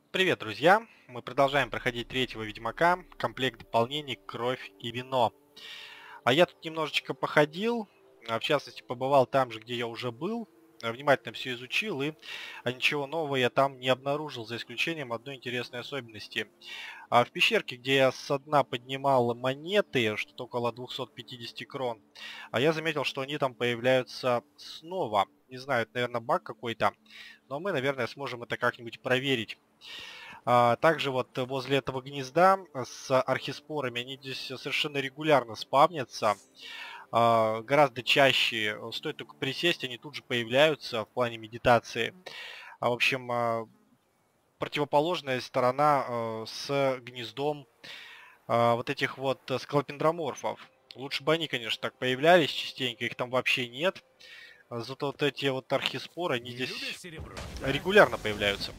Привет, друзья! Мы продолжаем проходить третьего Ведьмака, комплект дополнений «Кровь и вино». А я тут немножечко походил, в частности, побывал там же, где я уже был, внимательно все изучил, и ничего нового я там не обнаружил, за исключением одной интересной особенности. В пещерке, где я со дна поднимал монеты, что-то около 250 крон, я заметил, что они там появляются снова. Не знаю, это, наверное, баг какой-то, но мы, наверное, сможем это как-нибудь проверить. Также вот возле этого гнезда с архиспорами, они здесь совершенно регулярно спавнятся, гораздо чаще. Стоит только присесть, они тут же появляются в плане медитации. В общем, противоположная сторона с гнездом вот этих вот скалопендроморфов. Лучше бы они, конечно, так появлялись частенько, их там вообще нет. Зато вот эти вот архиспоры, они Не любишь здесь серебро, да? регулярно появляются.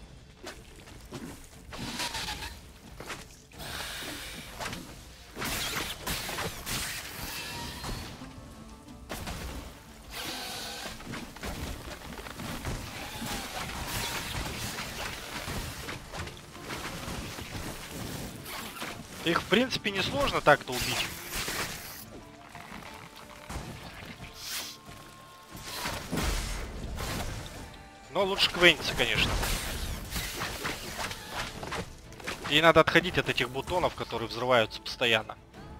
Их, в принципе, несложно так-то убить. Но лучше квениться, конечно. И надо отходить от этих бутонов, которые взрываются постоянно.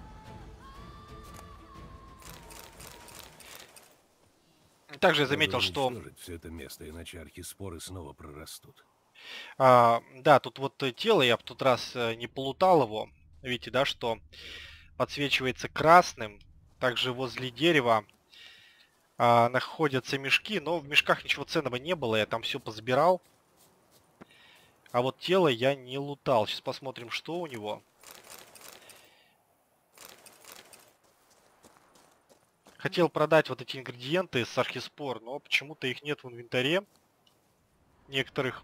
Также я Надо заметил, что уничтожить все это место, иначе архиспоры снова прорастут. да, тут вот тело, я в тот раз не полутал его. Видите, да, что подсвечивается красным. Также возле дерева находятся мешки, но в мешках ничего ценного не было, я там все позабирал. А вот тело я не лутал. Сейчас посмотрим, что у него. Хотел продать вот эти ингредиенты с архиспор, но почему-то их нет в инвентаре некоторых.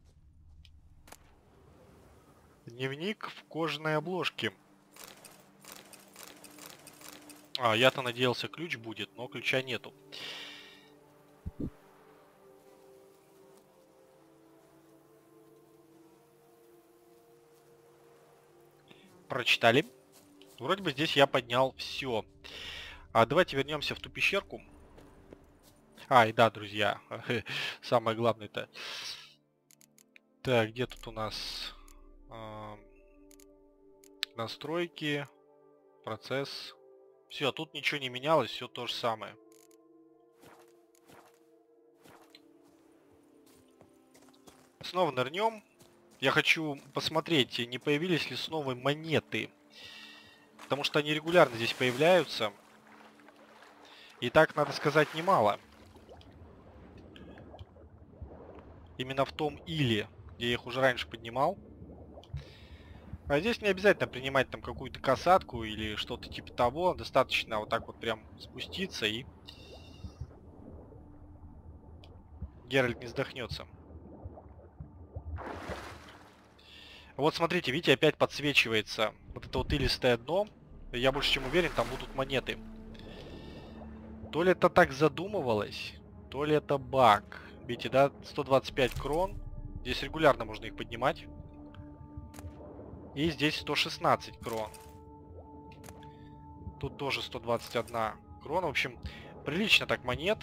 Дневник в кожаной обложке. Я-то надеялся, ключ будет, но ключа нету. Прочитали. Вроде бы здесь я поднял все. Давайте вернемся в ту пещерку. И да, друзья, самое главное-то. Так, где тут у нас а, настройки, процесс. Все, тут ничего не менялось, все то же самое. Снова нырнем. Я хочу посмотреть, не появились ли снова монеты. Потому что они регулярно здесь появляются. И так, надо сказать, немало. Именно в том или, где я их уже раньше поднимал. А здесь не обязательно принимать там какую-то касатку или что-то типа того. Достаточно вот так вот прям спуститься, и Геральт не задохнется. Вот смотрите, видите, опять подсвечивается вот это вот илистое дно. Я больше чем уверен, там будут монеты. То ли это так задумывалось, то ли это баг. Видите, да, 125 крон. Здесь регулярно можно их поднимать. И здесь 116 крон. Тут тоже 121 крона. В общем, прилично так монет.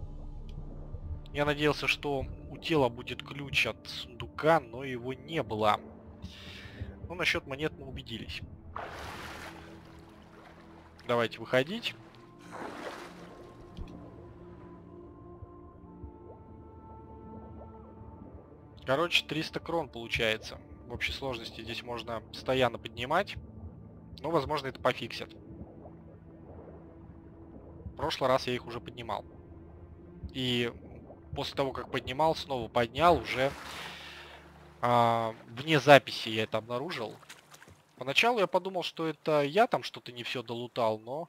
Я надеялся, что у тела будет ключ от сундука, но его не было. Но насчет монет мы убедились. Давайте выходить. Короче, 300 крон получается. В общей сложности здесь можно постоянно поднимать. Но, возможно, это пофиксят. В прошлый раз я их уже поднимал. И после того, как поднимал, снова поднял, уже вне записи я это обнаружил. Поначалу я подумал, что это я там что-то не все долутал, но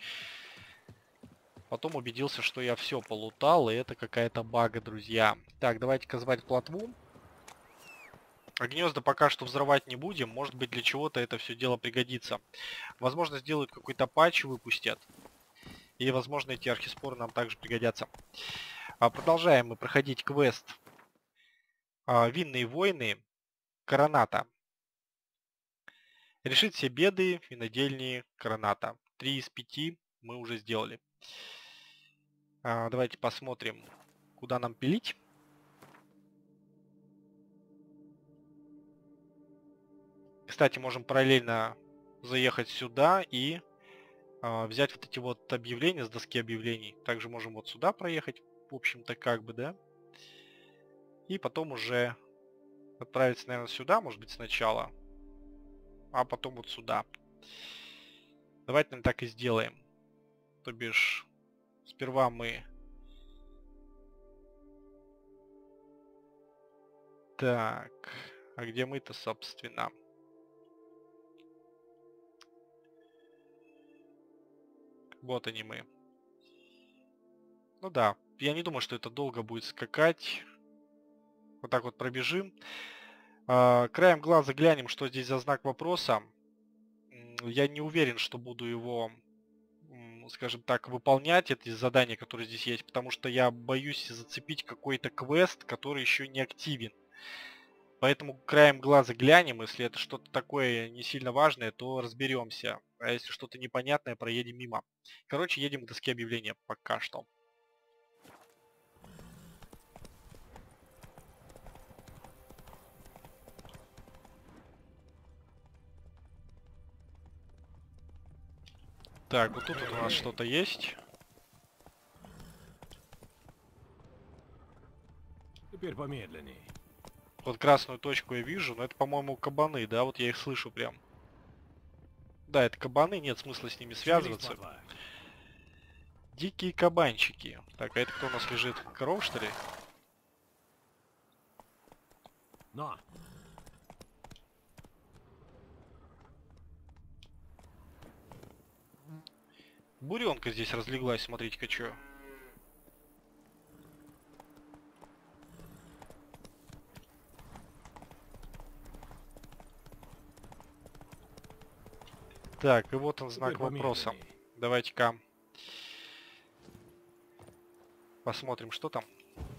потом убедился, что я все полутал, и это какая-то бага, друзья. Так, давайте-ка звать плотву. Гнезда пока что взрывать не будем, может быть, для чего-то это все дело пригодится. Возможно, сделают какой-то патч, выпустят. И, возможно, эти архиспоры нам также пригодятся. Продолжаем мы проходить квест Винные войны. Короната. Решить все беды винодельни Короната. 3 из 5 мы уже сделали. Давайте посмотрим, куда нам пилить. Кстати, можем параллельно заехать сюда и взять вот эти вот объявления с доски объявлений. Также можем вот сюда проехать, в общем-то, как бы, да. И потом уже отправиться, наверное, сюда, может быть, сначала. А потом вот сюда. Давайте, наверное, так и сделаем. То бишь, сперва мы... Так, а где мы-то, собственно? Вот они мы. Ну да, я не думаю, что это долго будет скакать. Вот так вот пробежим. Краем глаза глянем, что здесь за знак вопроса. Я не уверен, что буду его, скажем так, выполнять, эти задания, которые здесь есть, потому что я боюсь зацепить какой-то квест, который еще не активен. Поэтому краем глаза глянем, если это что-то такое не сильно важное, то разберемся. А если что-то непонятное, проедем мимо. Короче, едем к доске объявления пока что. Так, вот тут вот у нас что-то есть. Теперь помедленней. Вот красную точку я вижу, но это, по-моему, кабаны, да? Вот я их слышу прям. Да, это кабаны, нет смысла с ними связываться. Дикие кабанчики. Так, а это кто у нас лежит? Коров, что ли? Но! Буренка здесь разлеглась, смотрите-ка, чё. Так, и вот он знак вопроса. Давайте-ка посмотрим, что там.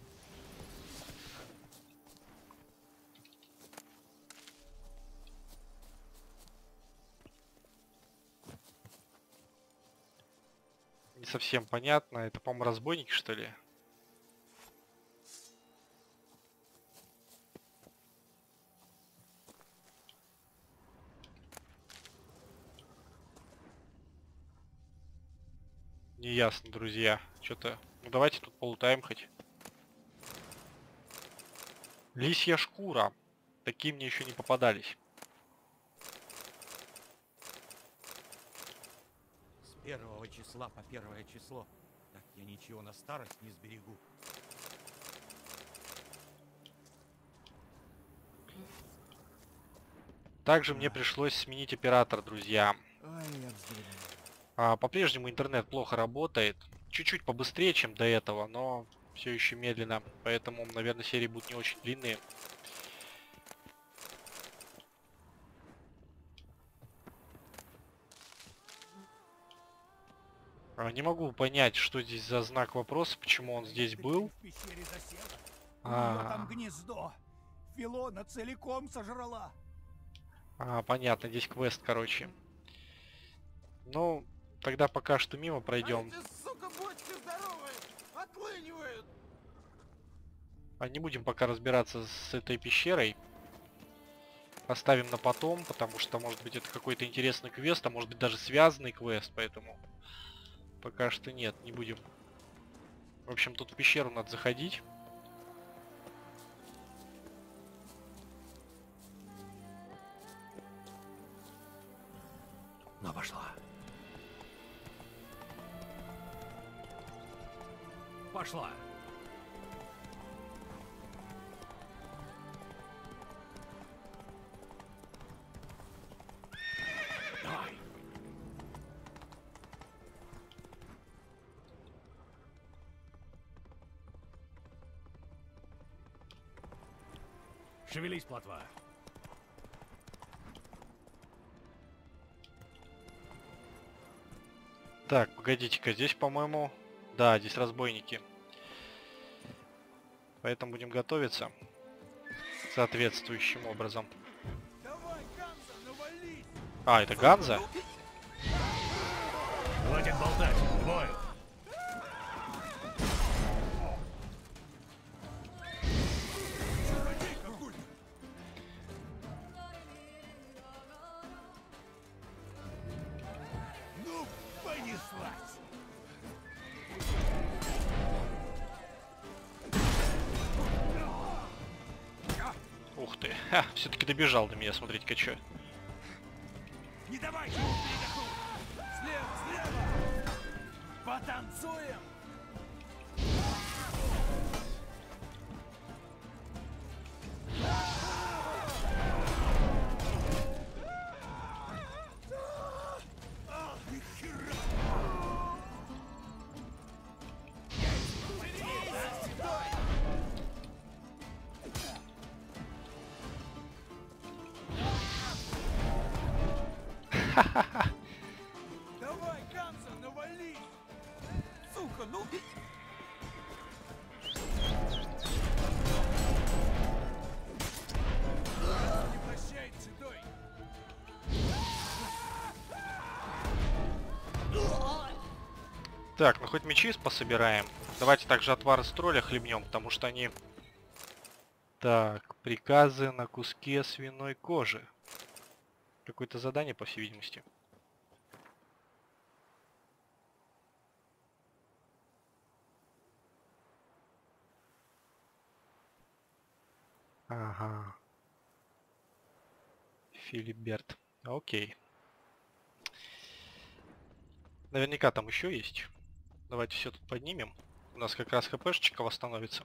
Не совсем понятно. Это, по-моему, разбойники, что ли? Неясно, друзья. Что-то... Ну, давайте тут полутаем хоть. Лисья шкура. Такие мне еще не попадались. С 1 числа по 1 число. Так я ничего на старость не сберегу. Также мне пришлось сменить оператор, друзья. Ой, я вздревел. По-прежнему интернет плохо работает. Чуть-чуть побыстрее, чем до этого, но все еще медленно. Поэтому, наверное, серии будут не очень длинные. Не могу понять, что здесь за знак вопроса, почему он здесь был. В пещере засела. У нее там гнездо. Филона целиком сожрала. Понятно, здесь квест, короче. Ну, тогда пока что мимо пройдем. Эти, сука, бочки здоровые отлынивают. Не будем пока разбираться с этой пещерой. Оставим на потом, потому что, может быть, это какой-то интересный квест, а может быть, даже связанный квест, поэтому пока что нет, не будем. В общем, тут в пещеру надо заходить. Но пошла. Пошла. Давай. Шевелись, плотва. Так, погодите-ка, здесь, по-моему... Да, здесь разбойники. Поэтому будем готовиться. соответствующим образом. Давай, Ганза, навали! А, это Ганза? Хватит болтать. К бою. Чародей какой-то! Ну, понеслась! Ух ты. Все-таки добежал до меня, смотрите-ка чё. Не давайте ему передохнуть! Слева, слева! Потанцуем! Давай, Ганза, навали! Сука, ну... Не прощает, седой! Так, ну хоть мечи пособираем. Давайте также отвар из тролля хлебнем, потому что они... Так, приказы на куске свиной кожи. Какое-то задание, по всей видимости. Ага. Филиберт. Окей. Наверняка там еще есть. Давайте все тут поднимем. У нас как раз хпшечка восстановится.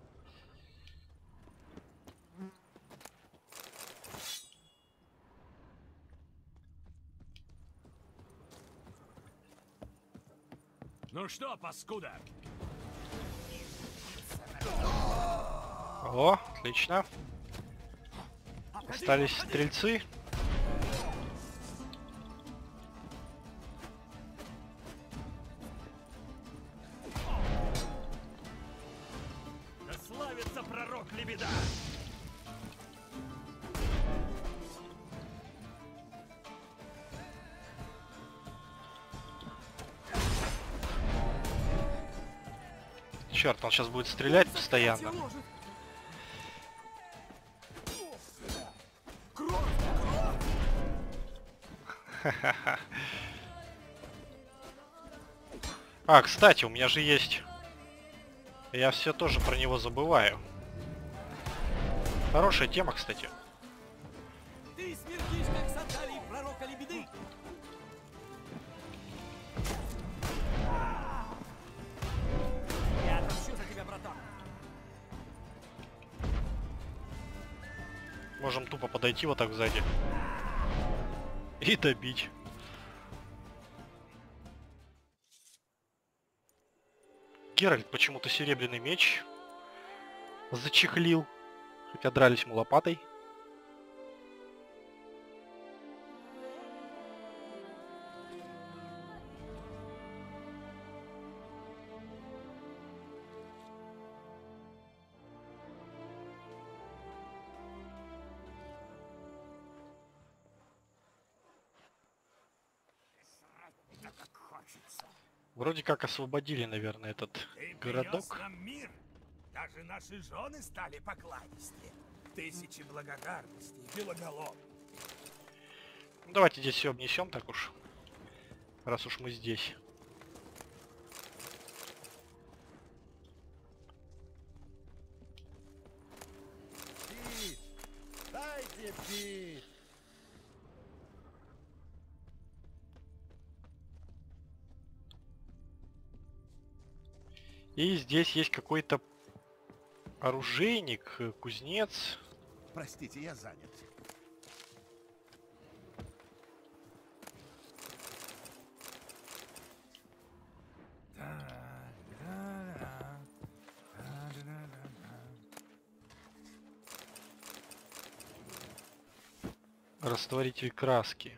Ну что, паскуда? О, отлично. Остались стрельцы. Да славится пророк Лебеда! Черт, он сейчас будет стрелять постоянно. А, кстати, у меня же есть... Я все тоже про него забываю. Хорошая тема, кстати. Ты смердишь, как сандалии пророка Лебеды! Я отомщу за тебя, братан! Можем тупо подойти вот так сзади. И добить. Геральт почему-то серебряный меч зачехлил. Хотя дрались мы лопатой. Вроде как освободили, наверное, этот Ты принес городок. нам мир! Даже наши жены стали покладистее. Тысячи благодарностей, белоголов. Ну, давайте здесь все обнесем, так уж. Раз уж мы здесь. Пить! Дайте пить! И здесь есть какой-то оружейник, кузнец. Простите, я занят. Растворитель краски.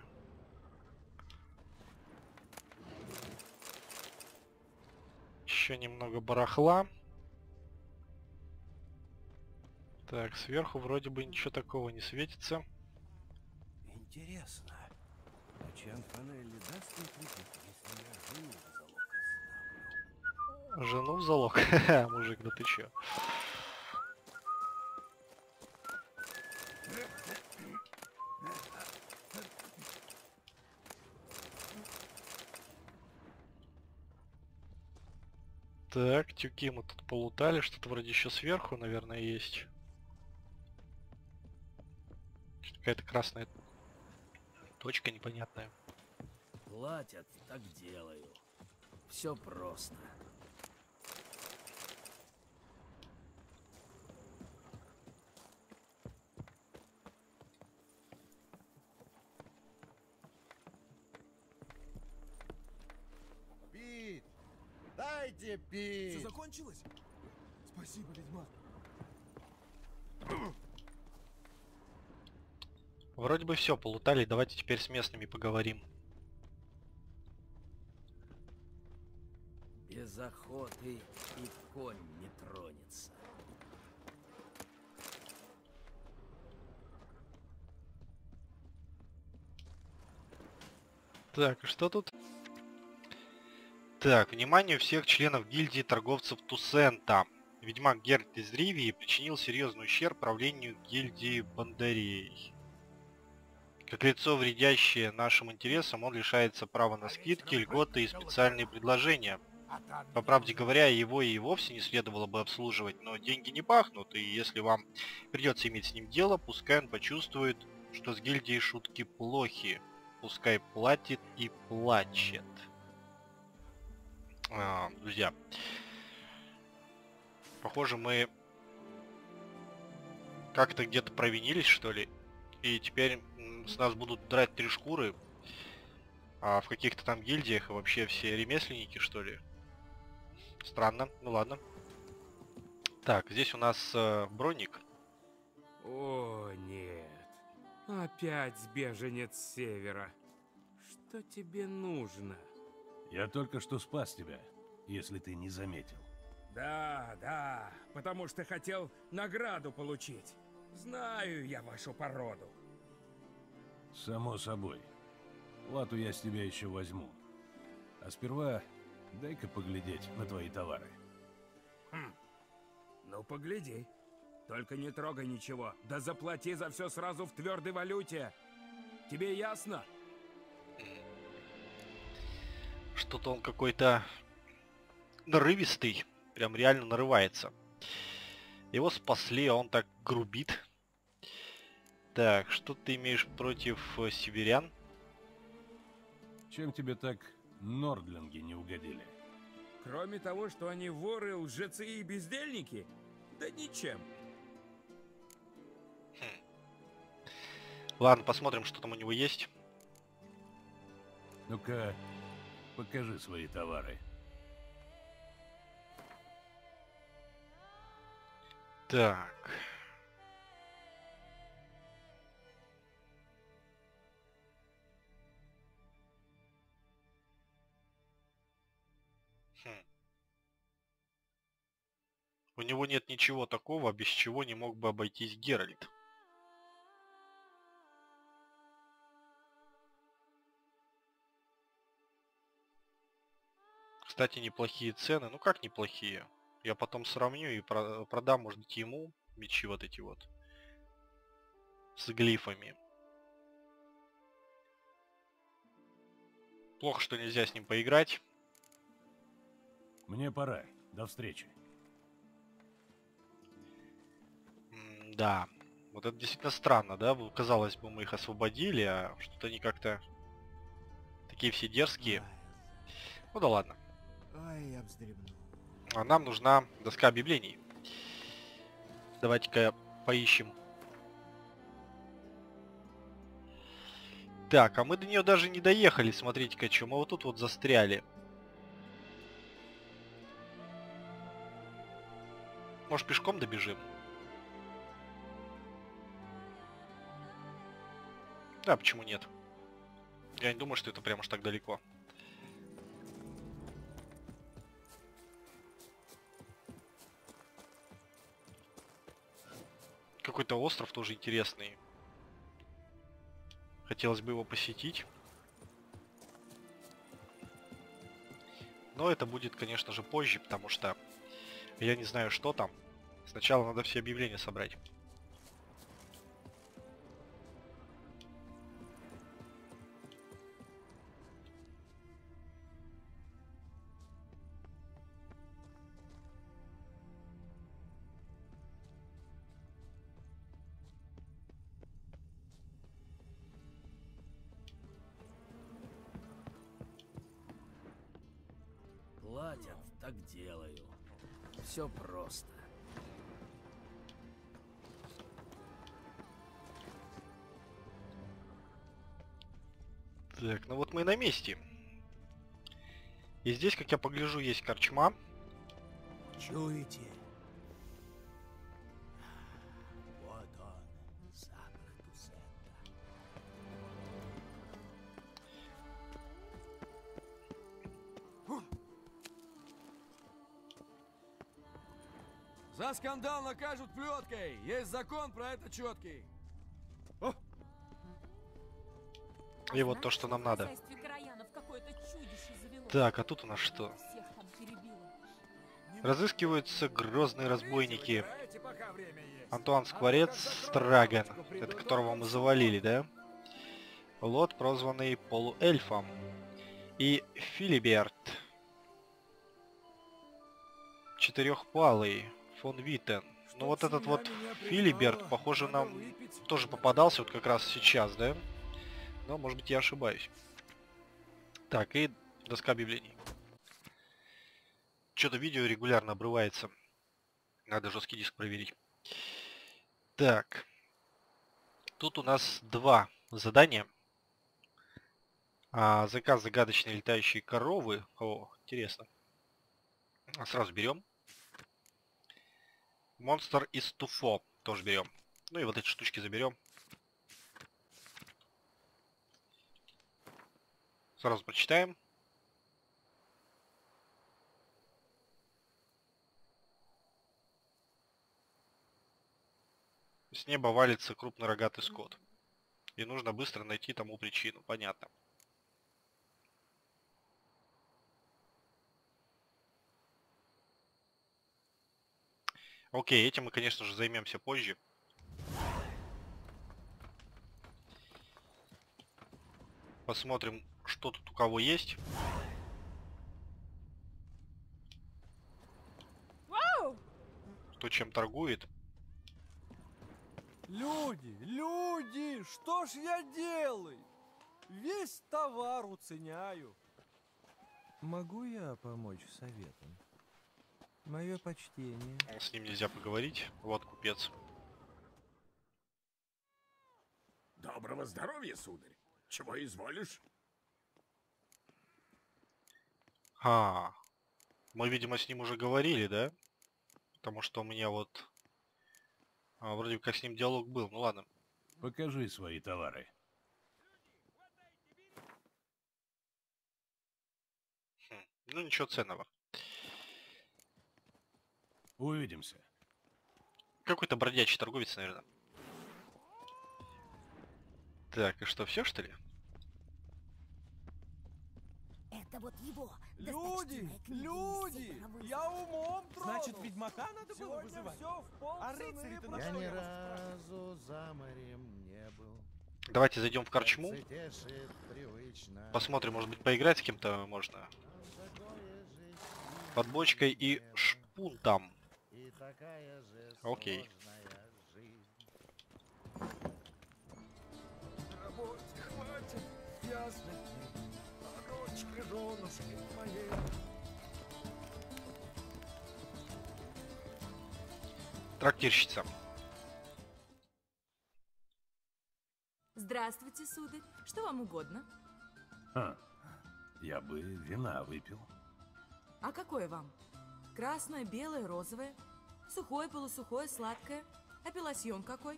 Еще немного барахла. Так, сверху вроде бы ничего такого не светится. Интересно, а Чанфанелли даст мне кредит, если я жену в залог оставлю? Жену в залог? Мужик, да ты чё? Так, тюки мы тут полутали, что-то вроде еще сверху, наверное, есть. Какая-то красная точка непонятная. Платят, так делаю. Все просто. Пить! Дайте пить! Все закончилось? Спасибо, ведьмак. Вроде бы все полутали, давайте теперь с местными поговорим. Без охоты и конь не тронется. Так, и что тут? Так, внимание всех членов гильдии торговцев Тусента. Ведьмак Геральт из Ривии причинил серьезный ущерб правлению гильдии Бандарей. Как лицо, вредящее нашим интересам, он лишается права на скидки, льготы и специальные предложения. По правде говоря, его и вовсе не следовало бы обслуживать, но деньги не пахнут, и если вам придется иметь с ним дело, пускай он почувствует, что с гильдией шутки плохи. Пускай платит и плачет. Друзья, похоже, мы как-то где-то провинились, что ли, и теперь с нас будут драть 3 шкуры, а в каких-то там гильдиях и вообще все ремесленники, что ли. Странно, ну ладно. Так, здесь у нас броник. О, нет. Опять беженец с севера. Что тебе нужно? Я только что спас тебя, если ты не заметил. Да, да, потому что хотел награду получить. Знаю я вашу породу. Само собой. Плату я с тебя еще возьму. А сперва дай-ка поглядеть на твои товары. Ну, погляди. Только не трогай ничего. Да заплати за все сразу в твердой валюте. Тебе ясно? Что-то он какой-то нарывистый. Прям реально нарывается. Его спасли, а он так грубит. Так, что ты имеешь против северян? Чем тебе так нордлинги не угодили? Кроме того, что они воры, лжецы и бездельники? Да ничем. Ладно, посмотрим, что там у него есть. Ну-ка, покажи свои товары. Так. У него нет ничего такого, без чего не мог бы обойтись Геральт. Кстати, неплохие цены. Ну как неплохие? Я потом сравню и продам, может быть, ему мечи вот эти вот. С глифами. Плохо, что нельзя с ним поиграть. Мне пора. До встречи. Да. Вот это действительно странно, да? Казалось бы, мы их освободили, а что-то они как-то такие все дерзкие. Ну да ладно. Ай, я вздремнул. А нам нужна доска объявлений. Давайте-ка поищем. Так, а мы до нее даже не доехали. Смотрите-ка, что мы вот тут вот застряли. Может, пешком добежим? Да, почему нет? Я не думаю, что это прям уж так далеко. какой-то остров тоже интересный. Хотелось бы его посетить. Но это будет, конечно же, позже, потому что я не знаю, что там. Сначала надо все объявления собрать. Платят, так делаю. Все просто. Так, ну вот мы и на месте. И здесь, как я погляжу, есть корчма. Чуете? Вот он, запах Тусента. За скандал накажут плеткой. Есть закон про это четкий. И вот то, что нам надо. Так. Так, а тут у нас что? Разыскиваются грозные разбойники. Давайте, пока время есть. Антуан Скворец, Страган, это которого мы завалили, да? Лот, прозванный полуэльфом. И Филиберт. Четырехпалый. Фон Виттен. Ну вот этот вот Филиберт, похоже, нам тоже попадался вот как раз сейчас, да? Но, может быть, я ошибаюсь. Так, и доска объявлений. Что-то видео регулярно обрывается. Надо жесткий диск проверить. Так. Тут у нас два задания. Заказ загадочной летающей коровы. О, интересно. Сразу берем. Монстр из Туфо. Тоже берем. Ну и вот эти штучки заберем. Сразу прочитаем. С неба валится крупнорогатый скот. И нужно быстро найти тому причину. Понятно. Окей, этим мы, конечно же, займемся позже. Посмотрим, что тут у кого есть. Кто чем торгует. Люди, что ж я делаю? Весь товар уценяю. Могу я помочь советом? Мое почтение. С ним нельзя поговорить. Вот купец. Доброго здоровья, сударь. Чего изволишь? Мы, видимо, с ним уже говорили, да? Потому что у меня вот... вроде как с ним диалог был. Ну ладно. Покажи свои товары. Ну ничего ценного. Увидимся. Какой-то бродячий торговец, наверное. Так, и что, все что ли? Это вот его. Люди, я умом трону. Значит, ведьмака надо было вызывать. А рыцари-то на Я что ни я вас разу за морем не был. Давайте зайдем в корчму. Тешит привычно. Посмотрим, может быть, поиграть с кем-то можно. Такое жизнь, Под бочкой и шпунтом. и такая же Окей. сложная жизнь. Работе хватит, ясно. А дочке, женушке моей. Трактирщица. Здравствуйте, сударь. Что вам угодно? Я бы вина выпил. А какое вам? Красное, белое, розовое? Сухое, полусухое, сладкое? Апелласьон какой?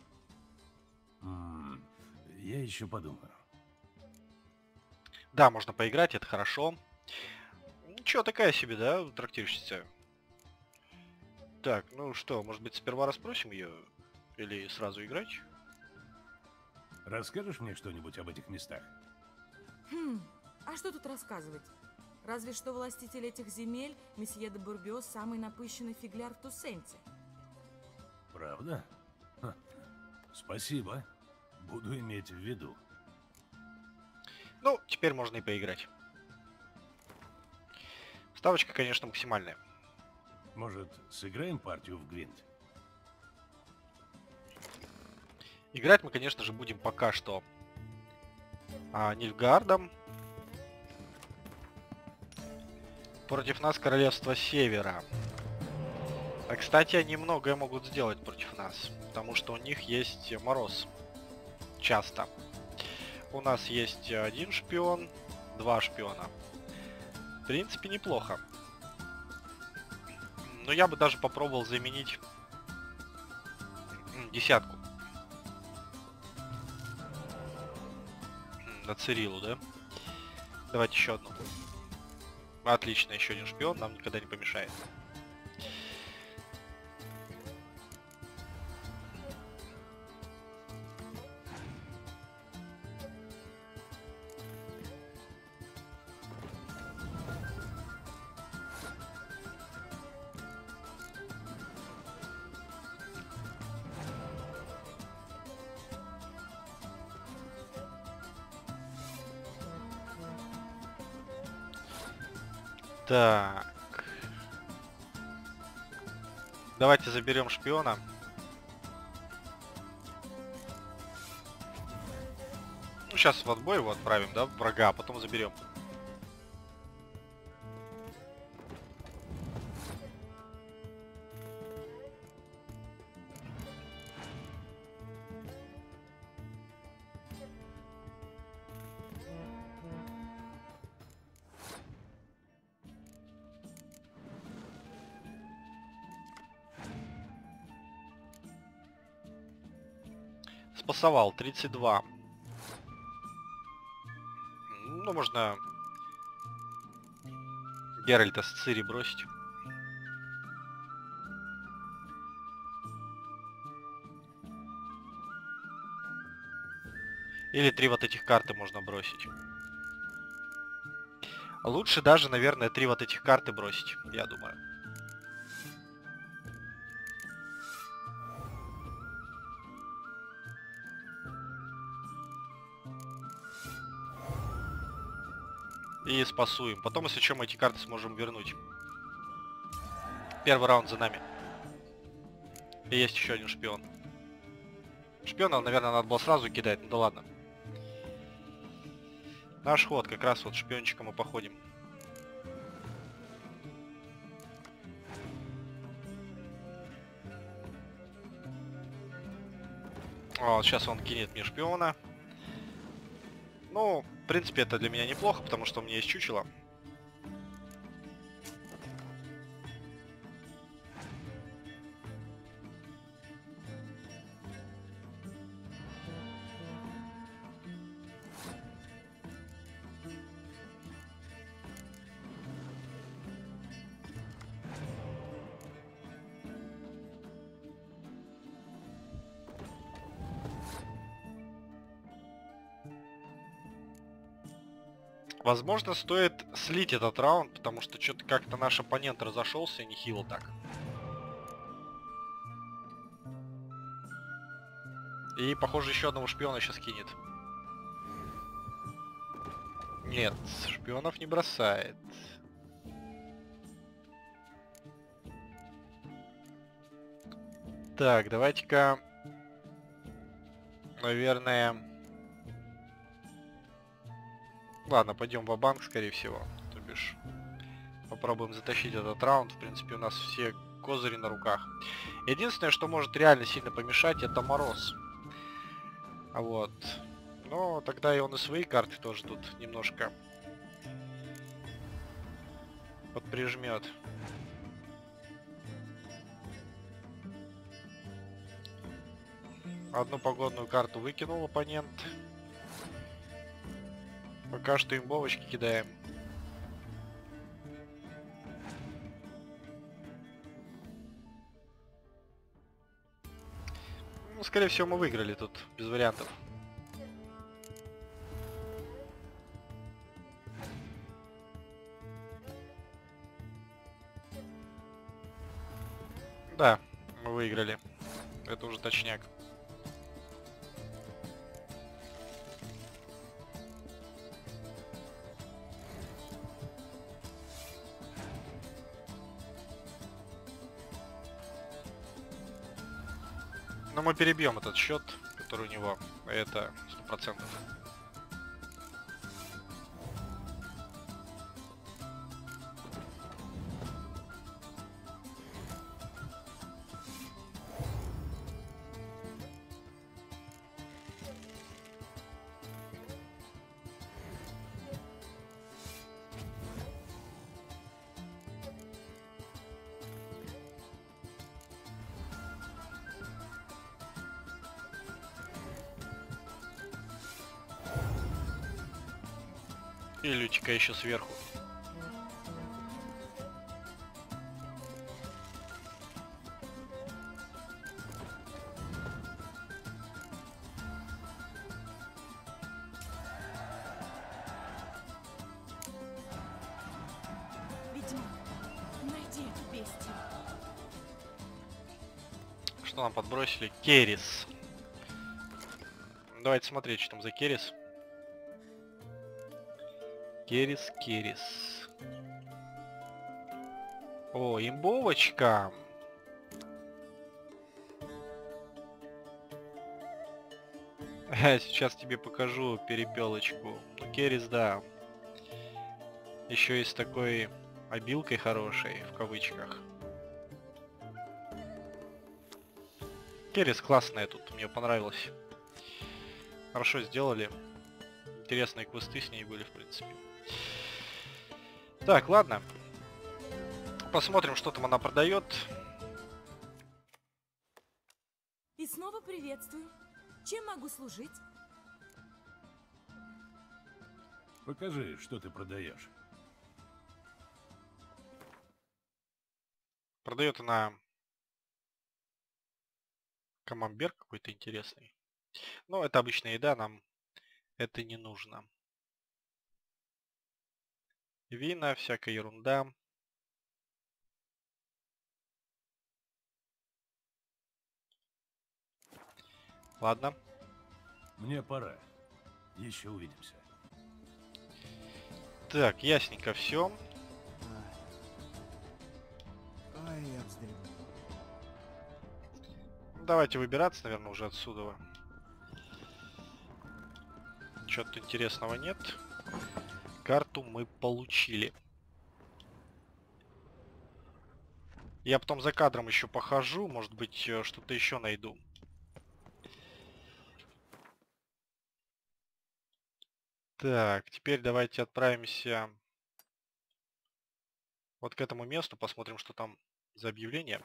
Я еще подумаю. Да, можно поиграть, это хорошо. Ничего, такая себе, да, трактирщица? Так, ну что, может быть, сперва расспросим ее? Или сразу играть? Расскажешь мне что-нибудь об этих местах? А что тут рассказывать? Разве что властитель этих земель, месье де Бурбио, самый напыщенный фигляр в Туссенте. Правда? Ха. Спасибо. Буду иметь в виду. Ну, теперь можно и поиграть. Ставочка, конечно, максимальная. Может, сыграем партию в Гвинт? Играть мы, конечно же, будем пока что Нильфгаардом. Против нас Королевство Севера. А, кстати, они многое могут сделать против нас, потому что у них есть мороз. Часто. У нас есть 1 шпион, 2 шпиона. В принципе, неплохо. Но я бы даже попробовал заменить десятку. На Цирилу, да? Давайте еще одну. Отлично, еще один шпион нам никогда не помешает. Так. Давайте заберем шпиона. Ну, сейчас в отбой его отправим, да, врага, а потом заберем. Спасовал 32. Ну, можно Геральта с Цири бросить. Или 3 вот этих карты можно бросить. Лучше даже, наверное, 3 вот этих карты бросить, я думаю. И спасуем. Потом, если что, мы эти карты сможем вернуть. Первый раунд за нами. И есть еще один шпион. Шпиона, наверное, надо было сразу кидать, ну да ладно. Наш ход, как раз вот шпиончиком мы походим. Вот, сейчас он кинет мне шпиона. Ну, в принципе, это для меня неплохо, потому что у меня есть чучело. Возможно, стоит слить этот раунд, потому что что-то как-то наш оппонент разошелся нехило так. И, похоже, еще одного шпиона сейчас кинет. Нет, шпионов не бросает. Так, давайте-ка, наверное... Ладно, пойдем в банк скорее всего. То бишь, попробуем затащить этот раунд. В принципе, у нас все козыри на руках. Единственное, что может реально сильно помешать, это мороз. Вот. Но тогда и он и свои карты тоже тут немножко подприжмет. Одну погодную карту выкинул оппонент. Пока что имбовочки кидаем. Ну, скорее всего, мы выиграли тут, без вариантов. Да, мы выиграли. Это уже точняк. Но мы перебьем этот счет, который у него. Это 100%. И лютика еще сверху. Ведьмак, найди эту бестию. Что нам подбросили? Керис. Давайте смотреть, что там за Керис. Керис. О, имбовочка. Сейчас тебе покажу перепелочку. Ну, Керис, да. Еще и с такой обилкой хорошей, в кавычках. Керис классная тут, мне понравилось. Хорошо сделали. Интересные квесты с ней были, в принципе. Так, ладно. Посмотрим, что там она продает. И снова приветствую. Чем могу служить? Покажи, что ты продаешь. Продает она камамбер какой-то интересный. Но это обычная еда, нам это не нужно. Вина, всякая ерунда. Ладно. Мне пора. Еще увидимся. Так, ясненько все. Ой, я вздремну. Давайте выбираться, наверное, уже отсюда. Чего-то интересного нет. Карту мы получили. Я потом за кадром еще похожу, может быть, что-то еще найду. Так, теперь давайте отправимся вот к этому месту, посмотрим, что там за объявление.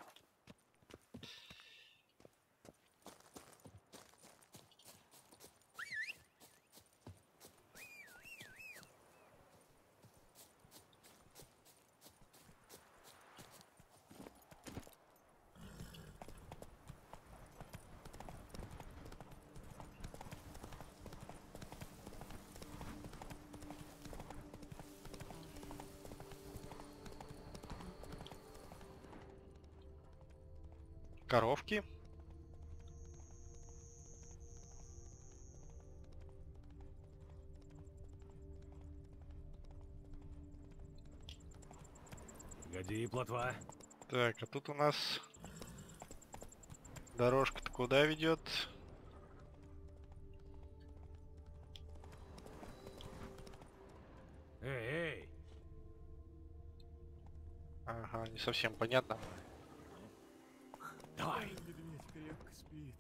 Коровки. Погоди, плотва. Так, а тут у нас дорожка-то куда ведет? Эй! Ага, не совсем понятно. Давай! Медведь крепко спит.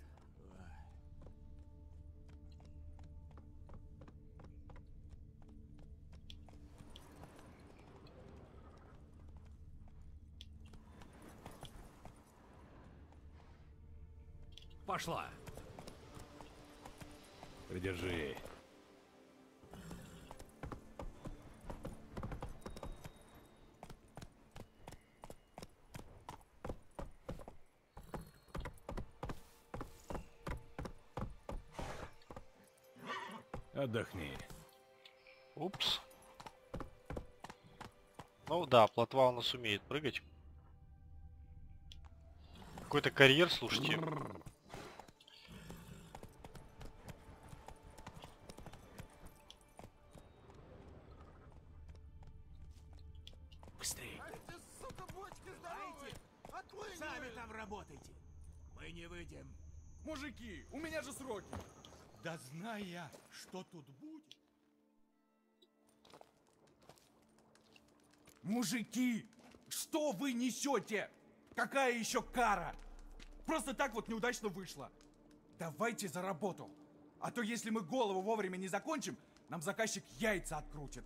Пошла! Придержи. Отдохни. Упс. Ну да, плотва у нас умеет прыгать. Какой-то карьер, слушайте. Быстрее. Сами там работайте. Мы не выйдем. Мужики, у меня же сроки. Да зная, что тут будет. Мужики, что вы несете? Какая еще кара? Просто так вот неудачно вышло. Давайте за работу. А то если мы голову вовремя не закончим, нам заказчик яйца открутит.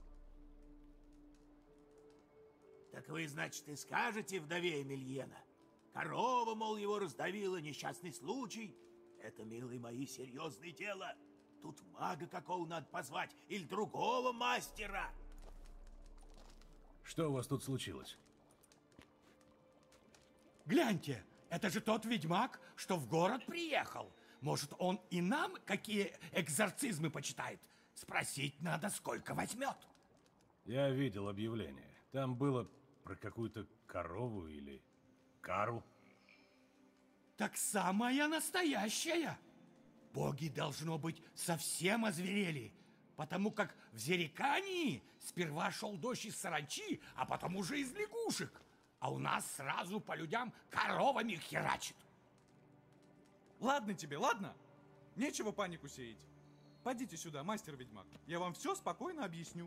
Так вы, значит, и скажете вдове Эмильена? Корова, мол, его раздавила, несчастный случай. Это, милые мои, серьезное дело. Тут мага какого надо позвать или другого мастера. Что у вас тут случилось? Гляньте, это же тот ведьмак, что в город приехал. Может, он и нам какие экзорцизмы почитает? Спросить надо, сколько возьмет. Я видел объявление. Там было про какую-то корову или кару. Так самая настоящая. Боги, должно быть, совсем озверели, потому как в Зерикании сперва шел дождь из саранчи, а потом уже из лягушек, а у нас сразу по людям коровами херачит. Ладно тебе, ладно? Нечего панику сеять. Пойдите сюда, мастер-ведьмак, я вам все спокойно объясню.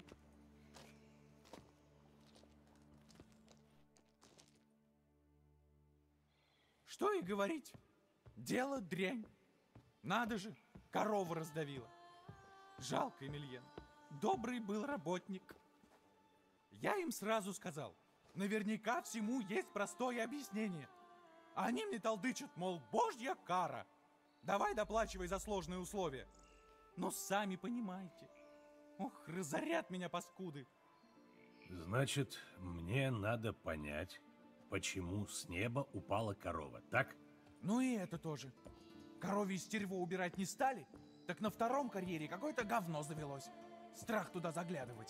Что и говорить. Дело дрянь. Надо же, корову раздавила. Жалко Эмильен. Добрый был работник. Я им сразу сказал, наверняка всему есть простое объяснение. А они мне толдычат, мол, божья кара. Давай доплачивай за сложные условия. Но сами понимаете. Ох, разорят меня паскуды. Значит, мне надо понять, почему с неба упала корова, так? Ну и это тоже. Коровье стерво убирать не стали, так на втором карьере какое-то говно завелось. Страх туда заглядывать.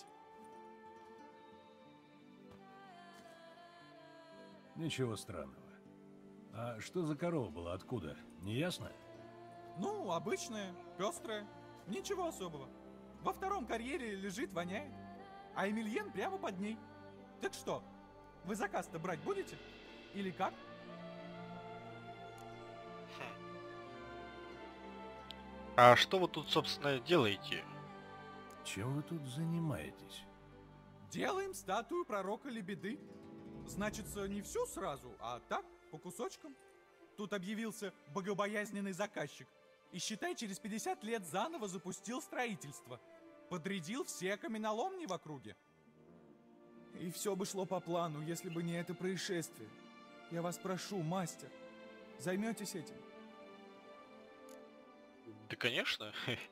Ничего странного. А что за корова была, откуда? Не ясно? Ну, обычная, пестрая. Ничего особого. Во втором карьере лежит, воняет. А Эмильен прямо под ней. Так что, вы заказ-то брать будете? Или как? А что вы тут, собственно, делаете? Чем вы тут занимаетесь? Делаем статую пророка Лебеды. Значится, не всю сразу, а так, по кусочкам. Тут объявился богобоязненный заказчик. И, считай, через 50 лет заново запустил строительство. Подрядил все каменоломни в округе. И все бы шло по плану, если бы не это происшествие. Я вас прошу, мастер, займетесь этим? Да, конечно.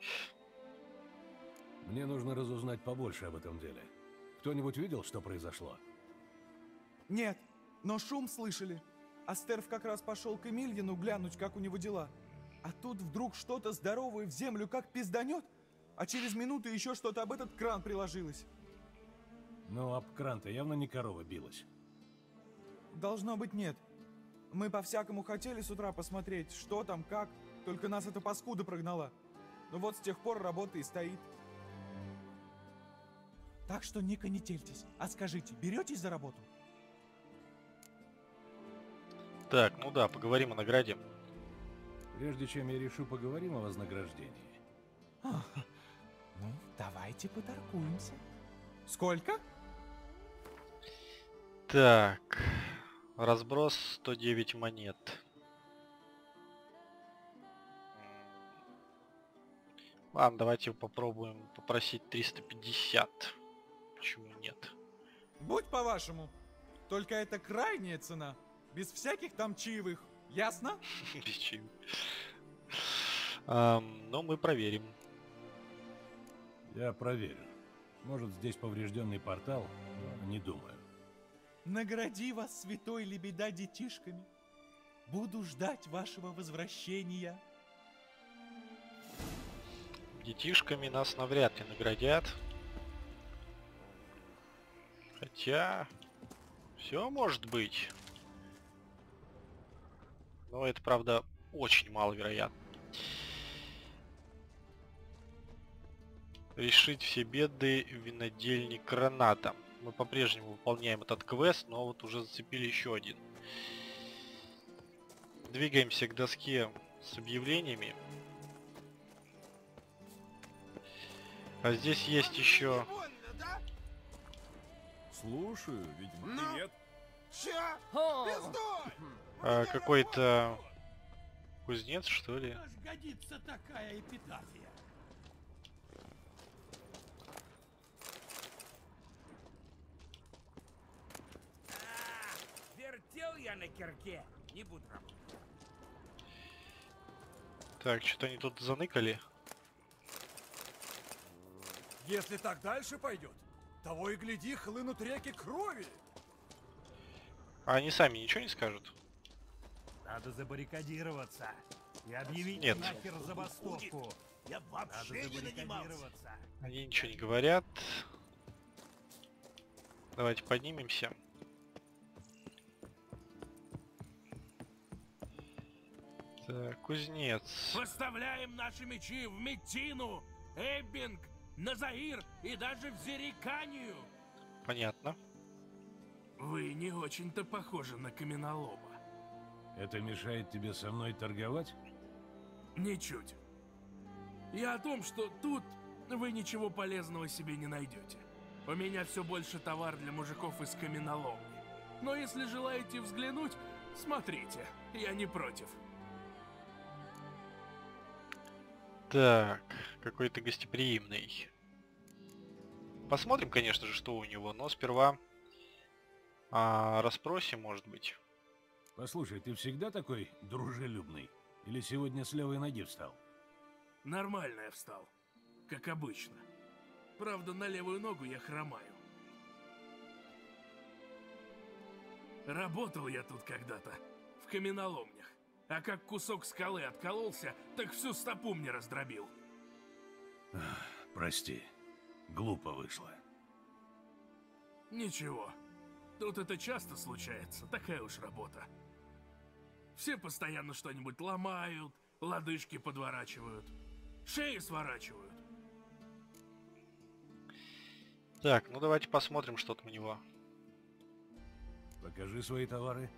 Мне нужно разузнать побольше об этом деле. Кто-нибудь видел, что произошло? Нет, но шум слышали. Астерв как раз пошел к Эмильену глянуть, как у него дела. А тут вдруг что-то здоровое в землю как пизданет, а через минуту еще что-то об этот кран приложилось. Ну, об кран-то явно не корова билась. Должно быть, нет. Мы по-всякому хотели с утра посмотреть, что там, как, только нас эта паскуда прогнала. Ну вот с тех пор работа и стоит. Так что не конетельтесь, а скажите, беретесь за работу? Так, ну да, поговорим о награде. Прежде чем я решу, поговорим о вознаграждении. Ну, давайте поторгуемся. Сколько? Так, разброс 109 монет. Ладно, давайте попробуем попросить 350. Почему нет? Будь по-вашему. Только это крайняя цена. Без всяких там чаевых. Ясно? Без чего. Но мы проверим. Я проверю. Может, здесь поврежденный портал, но не думаю. Награди вас, святой Лебеда, детишками. Буду ждать вашего возвращения. Детишками нас навряд ли наградят. Хотя... Все может быть. Но это, правда, очень маловероятно. Решить все беды винодельни Граната. Мы по-прежнему выполняем этот квест, но вот уже зацепили еще один. Двигаемся к доске с объявлениями. А здесь есть еще... Слушаю, видимо. Привет. какой-то кузнец, что ли? Аж годится такая эпитафия. Вертел я на кирке. Не буду работать. Так, что-то они тут заныкали. Если так дальше пойдет, того и гляди, хлынут реки крови. А они сами ничего не скажут? Надо забаррикадироваться и объявить Нет. нахер забастовку. Я Надо вообще не нанимался. забаррикадироваться. Они ничего не говорят. Давайте поднимемся. Так, кузнец. Поставляем наши мечи в Меттину, Эббинг, Назаир и даже в Зериканию. Понятно. Вы не очень-то похожи на каменолома. Это мешает тебе со мной торговать? Ничуть. Я о том, что тут вы ничего полезного себе не найдете. У меня все больше товар для мужиков из каменоломни. Но если желаете взглянуть, смотрите, я не против. Так, какой-то гостеприимный. Посмотрим, конечно же, что у него, но сперва расспросим, может быть. Послушай, ты всегда такой дружелюбный? Или сегодня с левой ноги встал? Нормально я встал, как обычно. Правда, на левую ногу я хромаю. Работал я тут когда-то, в каменоломнях. А как кусок скалы откололся, так всю стопу мне раздробил. Прости, глупо вышло. Ничего. Тут это часто случается, такая уж работа. Все постоянно что-нибудь ломают, лодыжки подворачивают, шеи сворачивают. Так, ну давайте посмотрим, что там у него. Покажи свои товары.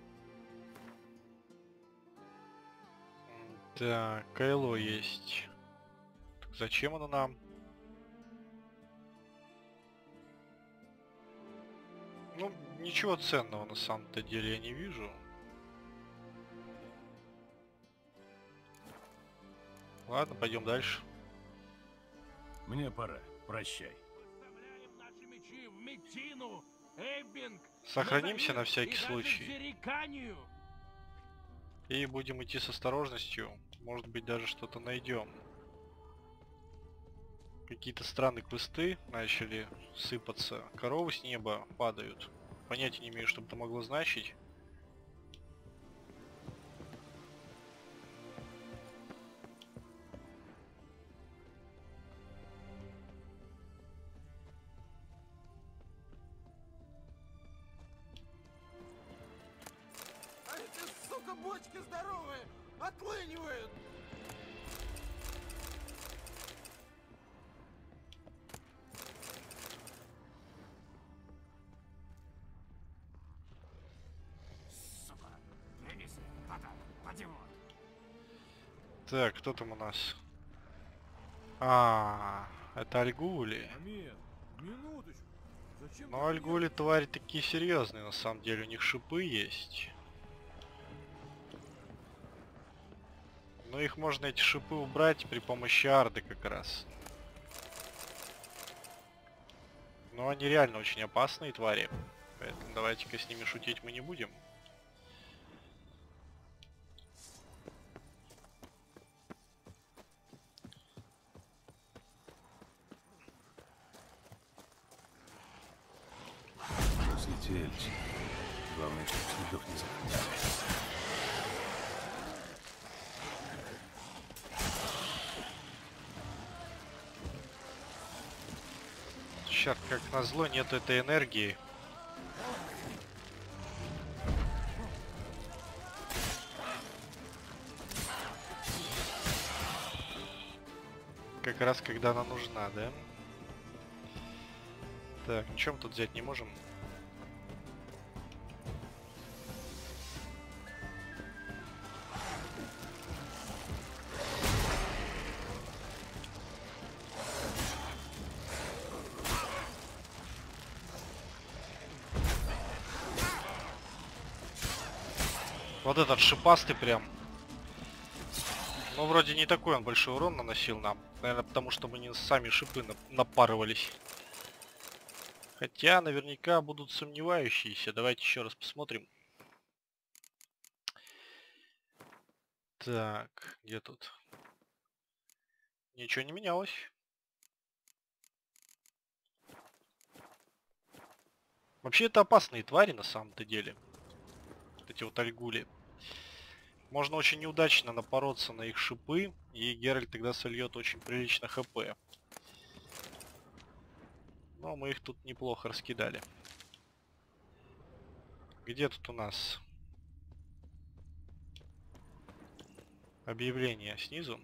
Так, кайло есть. Так, зачем оно нам? Ну, ничего ценного на самом-то деле я не вижу. Ладно, пойдем дальше. Мне пора. Прощай. Поставляем наши мечи в Меттину, Эббинг, Сохранимся Назаир на всякий и даже в случай. Зериканию. И будем идти с осторожностью. Может быть, даже что-то найдем. Какие-то странные квесты начали сыпаться. Коровы с неба падают. Понятия не имею, что бы это могло значить. А эти, сука, бочки здоровые отлынивают. Так, кто там у нас? Это альгули. Момент, минуточку. Зачем Но альгули твари такие серьезные, на самом деле. У них шипы есть. Но их можно, эти шипы, убрать при помощи арды как раз. Но они реально очень опасные твари. Поэтому давайте-ка с ними шутить мы не будем. Сетельцы. Главное, чтобы следов не заходили. Черт, как назло, нет этой энергии. Как раз когда она нужна, да? Так, ничего мы тут взять не можем. Вот этот шипастый прям. Ну, вроде не такой он большой урон наносил нам. Наверное, потому что мы не сами шипы напарывались. Хотя, наверняка будут сомневающиеся. Давайте еще раз посмотрим. Так, где тут? Ничего не менялось. Вообще, это опасные твари на самом-то деле. Вот эти вот альгули. Можно очень неудачно напороться на их шипы, и Геральт тогда сольет очень прилично хп. Но мы их тут неплохо раскидали. Где тут у нас объявление снизу?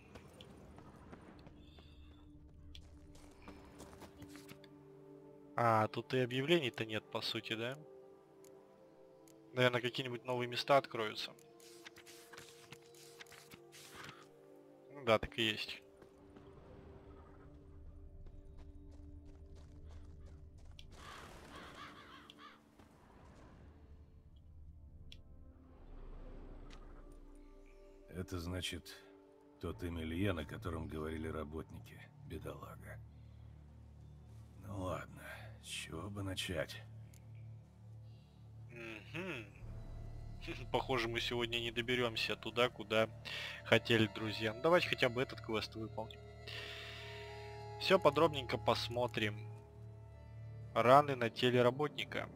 А, тут и объявлений-то нет, по сути, да? Наверное, какие-нибудь новые места откроются. Ну да, так и есть. Это значит, тот Эмильен, о котором говорили работники, бедолага. Ну ладно, с чего бы начать? Похоже, мы сегодня не доберемся туда, куда хотели, друзья. Ну, давайте хотя бы этот квест выполним. Все подробненько посмотрим. Раны на теле работника.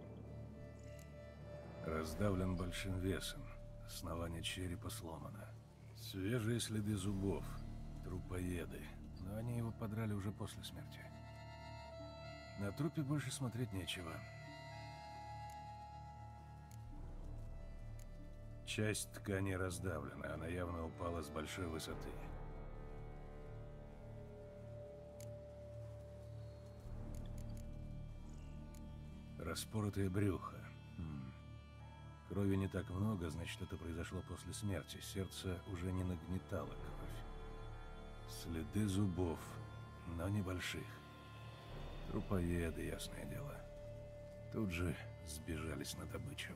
Раздавлен большим весом. Основание черепа сломано. Свежие следы зубов. Трупоеды. Но они его подрали уже после смерти. На трупе больше смотреть нечего. Часть ткани раздавлена, она явно упала с большой высоты. Распоротое брюхо. Крови не так много, значит, это произошло после смерти. Сердце уже не нагнетало кровь. Следы зубов, но небольших. Трупоеды, ясное дело. Тут же сбежались на добычу.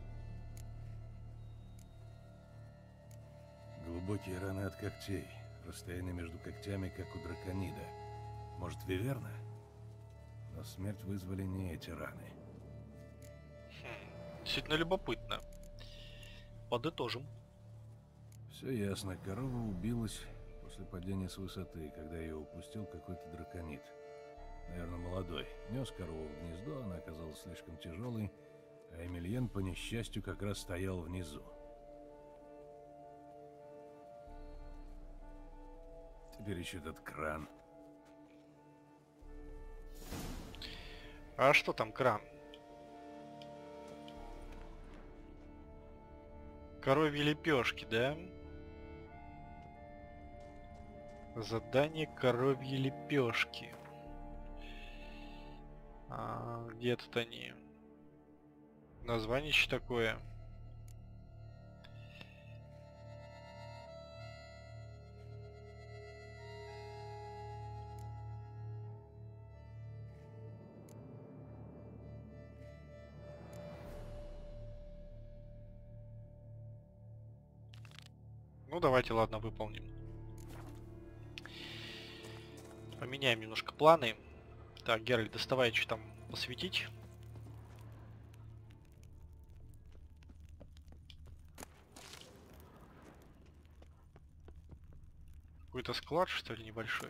Глубокие раны от когтей. Расстояние между когтями, как у драконида. Может, виверна? Но смерть вызвали не эти раны. Действительно любопытно. Подытожим. Все ясно. Корова убилась после падения с высоты, когда ее упустил какой-то драконид. Наверное, молодой. Нес корову в гнездо, она оказалась слишком тяжелой, а Эмильен, по несчастью, как раз стоял внизу. Теперь еще этот кран. А что там кран? Коровьи лепешки, да? Задание коровьи лепешки. Где тут они? Название еще такое. Ну давайте, ладно, выполним. Поменяем немножко планы. Так, Геральт, доставай, что там посветить. Какой-то склад, что ли, небольшой.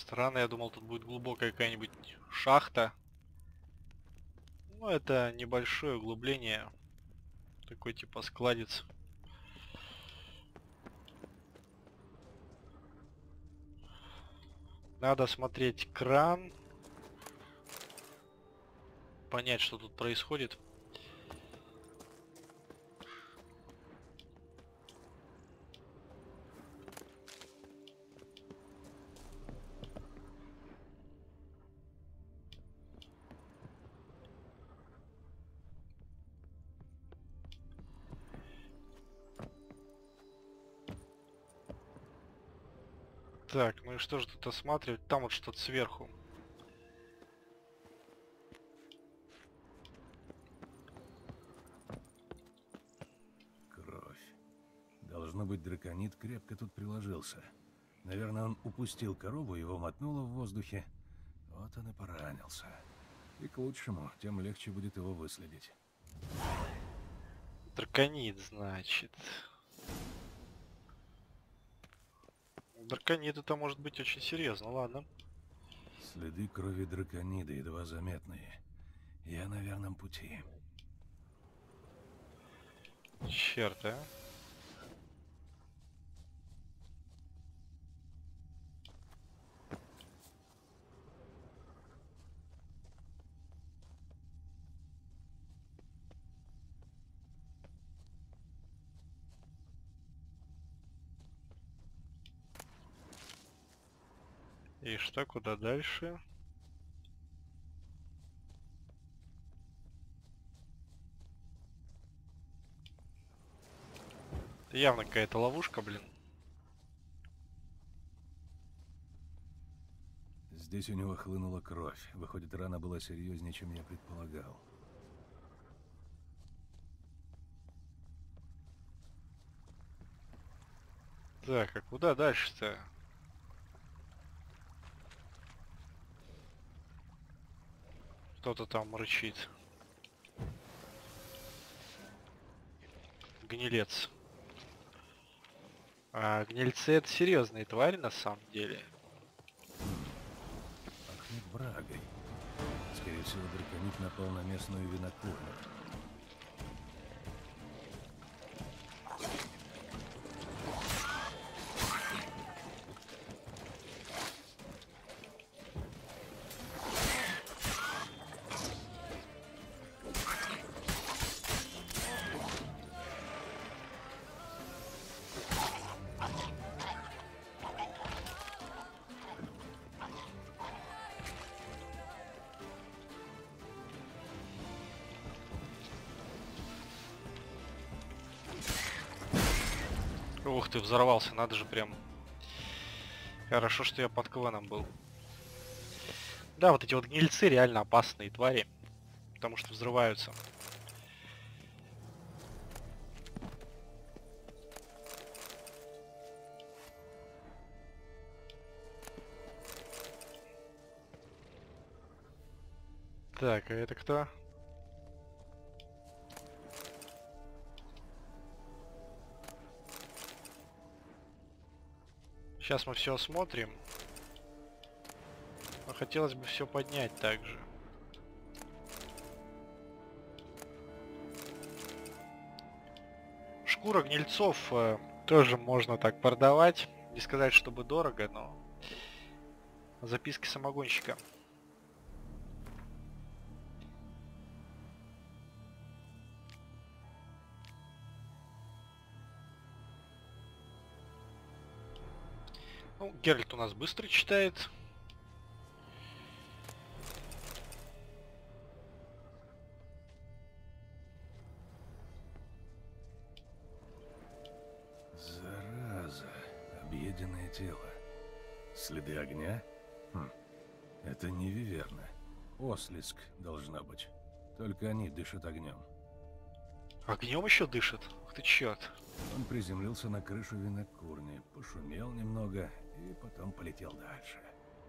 Странно, я думал, тут будет глубокая какая-нибудь шахта. Ну, это небольшое углубление. Такой типа складец. Надо смотреть кран. Понять, что тут происходит. Так, ну и что же тут осматривать? Там вот что-то сверху. Кровь. Должно быть, драконит крепко тут приложился. Наверное, он упустил корову, его мотнуло в воздухе. Вот он и поранился. И к лучшему, тем легче будет его выследить. Драконит, значит. Драконит это может быть очень серьезно, ладно. Следы крови драконида едва заметные. Я на верном пути. Черт, а. И что, куда дальше? Это явно какая-то ловушка, блин. Здесь у него хлынула кровь. Выходит, рана была серьезнее, чем я предполагал. Так, а куда дальше-то? Кто-то там рычит. Гнилец. А гнильцы это серьезные твари на самом деле. Пахнет брагой. Скорее всего, драконит напал на местную винокурню. Ух ты, взорвался, надо же прям. Хорошо, что я под кланом был. Да, вот эти вот гнильцы реально опасные твари. Потому что взрываются. Так, а это кто? Сейчас мы все осмотрим. Но хотелось бы все поднять также. Шкура гнильцов тоже можно так продавать. Не сказать, чтобы дорого, но записки самогонщика. Ну, Геральт у нас быстро читает. Зараза. Объеденное тело. Следы огня? Хм. Это не виверна. Ослиск должна быть. Только они дышат огнем. Огнем еще дышит? Ух ты, черт. Он приземлился на крышу винокурни, пошумел немного и потом полетел дальше.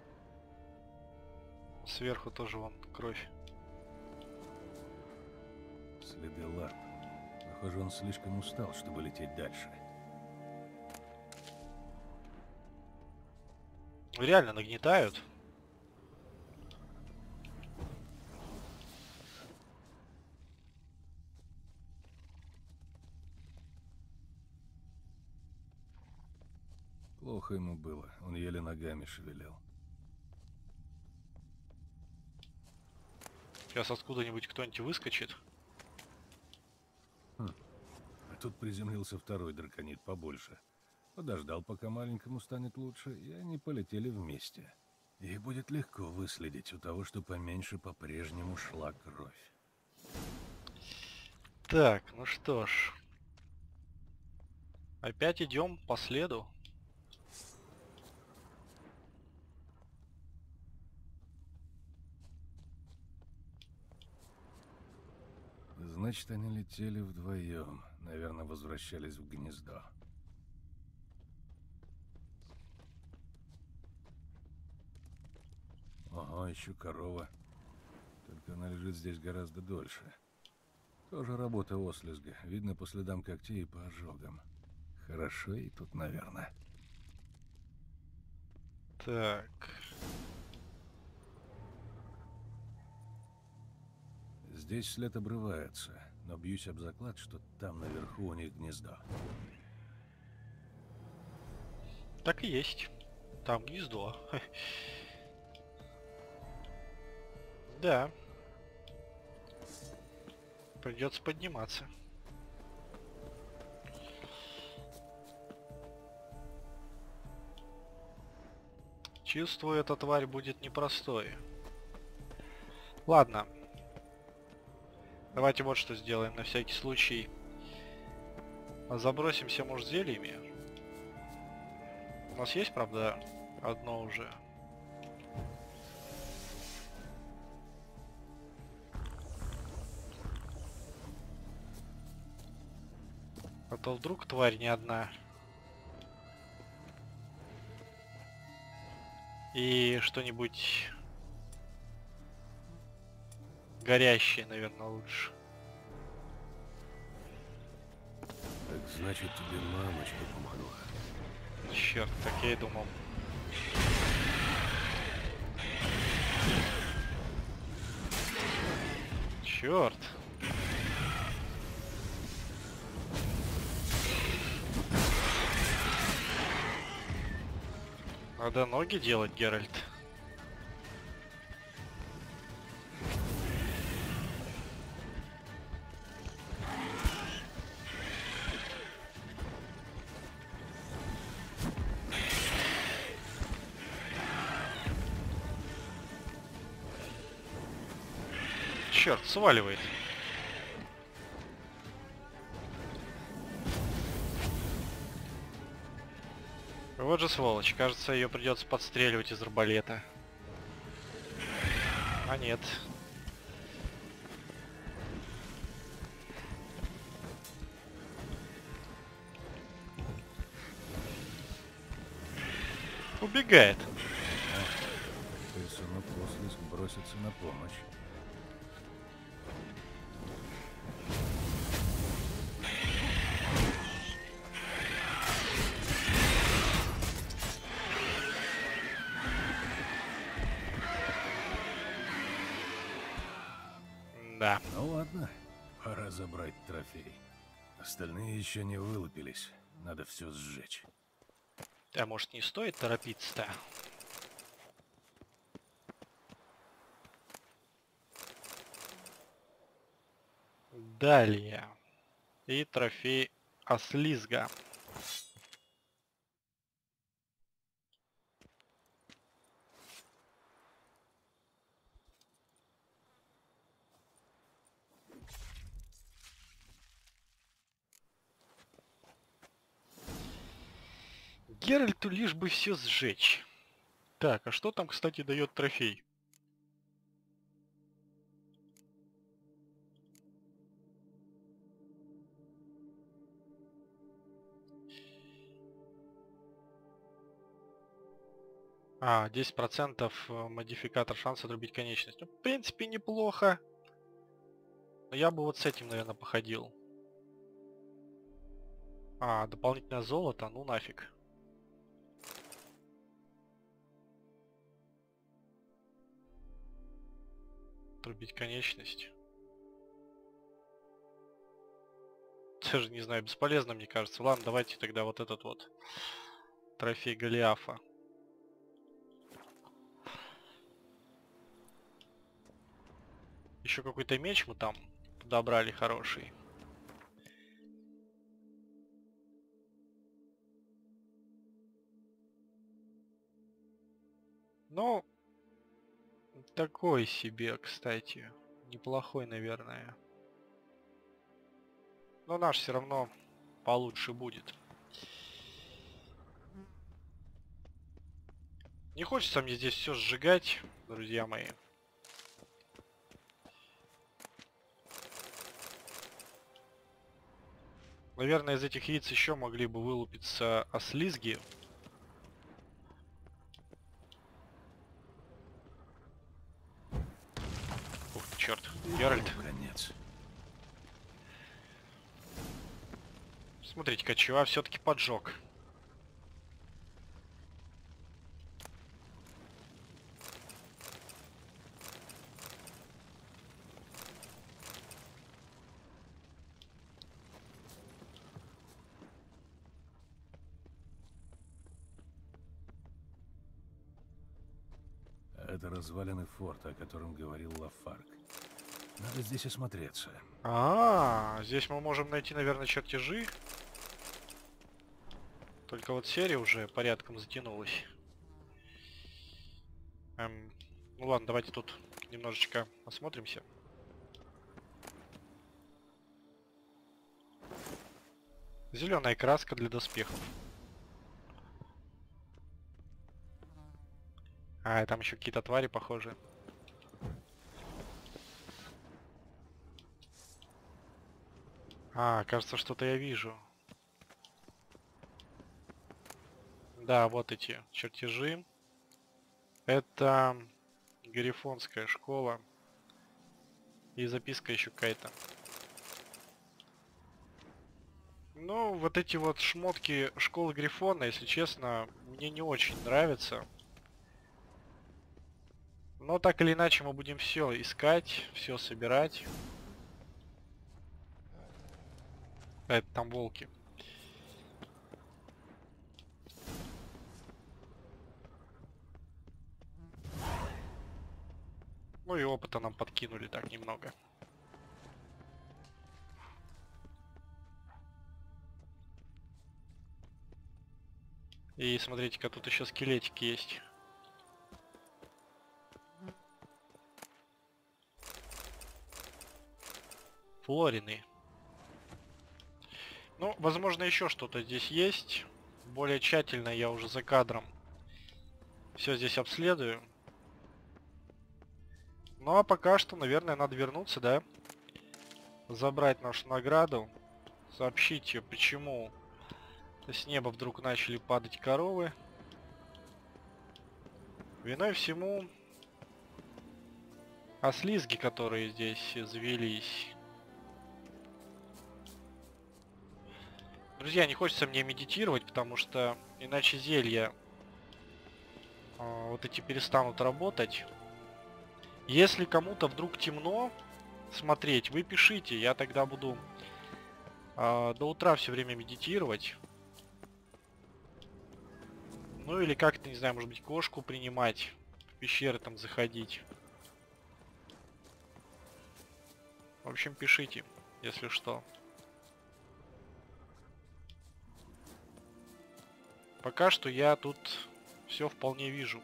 Сверху тоже вон кровь. Следы лап. Похоже, он слишком устал, чтобы лететь дальше. Реально нагнетают. Плохо ему было, он еле ногами шевелил. Сейчас откуда-нибудь кто-нибудь выскочит. А тут приземлился второй драконит побольше. Подождал, пока маленькому станет лучше, и они полетели вместе. Их будет легко выследить, у того, что поменьше, по-прежнему шла кровь. Так, ну что ж. Опять идем по следу. Значит, они летели вдвоем. Наверное, возвращались в гнездо. Ага, еще корова. Только она лежит здесь гораздо дольше. Тоже работа ослизга. Видно по следам когтей и по ожогам. Хорошо и тут, наверное. Так. Здесь след обрывается, но бьюсь об заклад, что там наверху у них гнездо. Так и есть. Там гнездо. Да. Придется подниматься. Чувствую, эта тварь будет непростой. Ладно. Давайте вот что сделаем на всякий случай. Забросимся, может, зельями. У нас есть, правда, одно уже. А то вдруг тварь не одна. И что-нибудь горящее, наверное, лучше. Так значит, тебе мамочка помогла. Черт, так я и думал. Черт. Надо ноги делать, Геральт. Черт, сваливает. Вот же сволочь. Кажется, ее придется подстреливать из арбалета. А нет. Убегает. Персонал ослизг бросится на помощь. Да. Ну ладно, пора забрать трофей. Остальные еще не вылупились. Надо все сжечь. А может, не стоит торопиться-то? Далее. И трофей ослизга. Геральту лишь бы все сжечь. Так, а что там, кстати, дает трофей? А, 10% модификатор шанса отрубить конечность. Ну, в принципе, неплохо. Но я бы вот с этим, наверное, походил. А, дополнительное золото? Ну нафиг. Отрубить конечность. Даже не знаю, бесполезно, мне кажется. Ладно, давайте тогда вот этот вот трофей Голиафа. Еще какой-то меч мы там подобрали хороший. Ну, такой себе, кстати. Неплохой, наверное. Но наш все равно получше будет. Не хочется мне здесь все сжигать, друзья мои. Наверное, из этих яиц еще могли бы вылупиться ослизги. Ух ты, черт, Геральт. Конец. Смотрите-ка, чего все-таки поджег. Это развалины форта, о котором говорил Лафарг. Надо здесь осмотреться. Здесь мы можем найти, наверное, чертежи. Только вот серия уже порядком затянулась. Ну ладно, давайте тут немножечко осмотримся. Зеленая краска для доспехов. А, там еще какие-то твари похожие. Кажется, что-то я вижу. Да, вот эти чертежи. Это Грифонская школа. И записка еще какая-то. Ну, вот эти вот шмотки школы Грифона, если честно, мне не очень нравятся. Но так или иначе мы будем все искать, все собирать. Это там волки. Ну и опыта нам подкинули так немного. И смотрите-ка, тут еще скелетики есть. Флорины. Ну, возможно, еще что-то здесь есть. Более тщательно я уже за кадром все здесь обследую. Ну, а пока что, наверное, надо вернуться, да? Забрать нашу награду. Сообщить ее, почему с неба вдруг начали падать коровы. Виной всему ослизги, которые здесь завелись. Друзья, не хочется мне медитировать, потому что иначе зелья вот эти перестанут работать. Если кому-то вдруг темно смотреть, вы пишите, я тогда буду до утра все время медитировать. Ну или как-то, не знаю, может быть, кошку принимать, в пещеры там заходить. В общем, пишите, если что. Пока что я тут все вполне вижу.